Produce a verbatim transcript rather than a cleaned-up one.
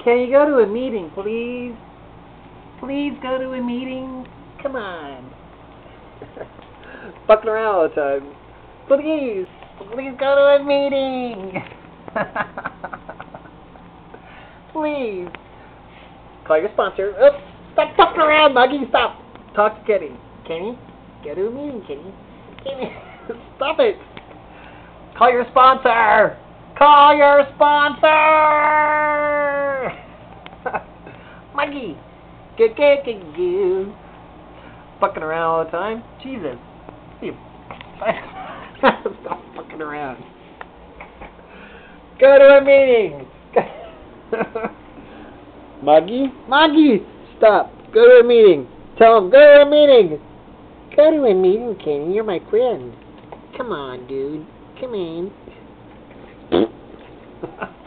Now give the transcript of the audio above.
Can you go to a meeting, please? Please go to a meeting. Come on. Fucking around all the time. Please. Please go to a meeting. Please. Call your sponsor. Oh, stop fucking around, Muggy. Stop. Talk to Kenny. Kenny? Go to a meeting, Kenny. Kenny. Stop it. Call your sponsor. Call your sponsor. Muggy. Go, go, go, go. Fucking around all the time. Jesus. Stop fucking around. Go to a meeting. Muggy? Muggy! Stop. Go to a meeting. Tell him, go to a meeting. Go to a meeting, Kenny. You're my friend. Come on, dude. Come in.